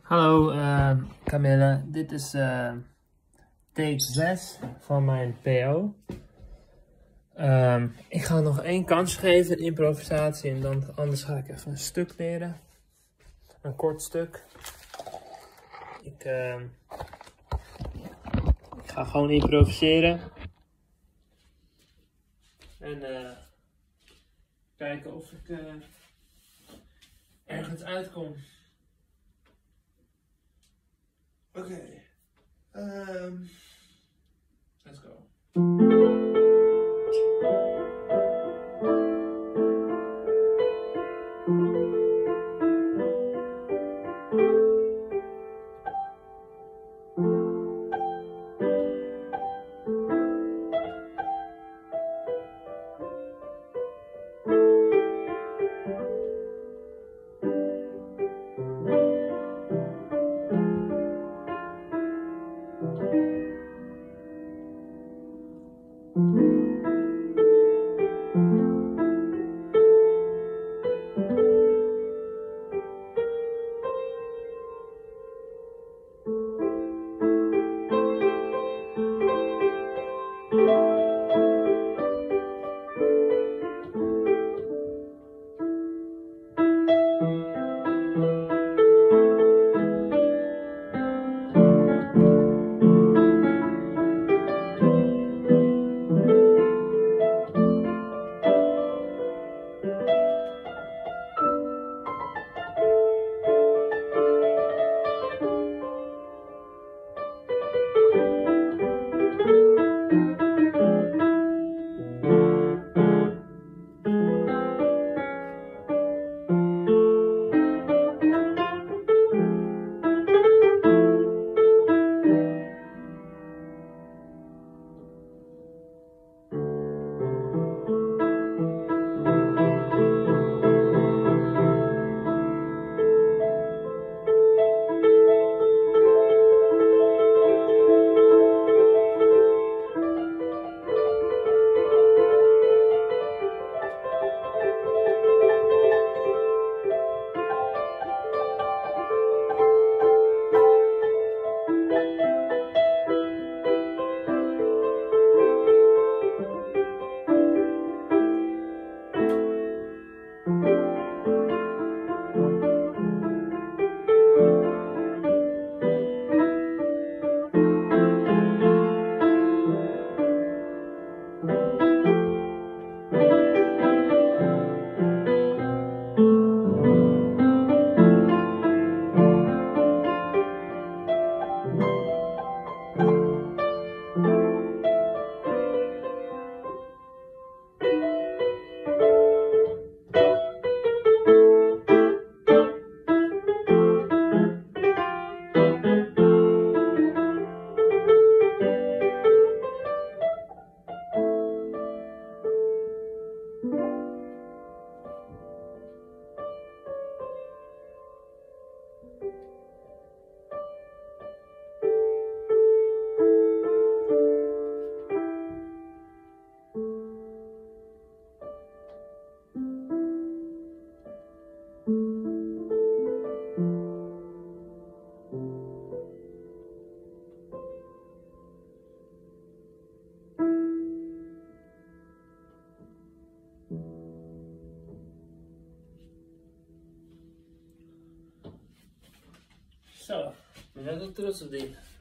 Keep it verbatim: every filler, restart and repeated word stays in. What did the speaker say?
Hallo uh, Camille, dit is uh, take zes van mijn P O. Um, ik ga nog één kans geven in improvisatie en dan, anders ga ik even een stuk leren. Een kort stuk. Ik, uh, ik ga gewoon improviseren. En uh, kijken of ik uh, ergens uitkom. Oké, okay. um, let's go. Zo, ik ben wel trots op die.